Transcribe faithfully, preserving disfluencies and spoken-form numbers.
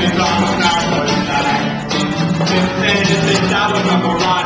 It's almost our first time. Since then, it's been showers of a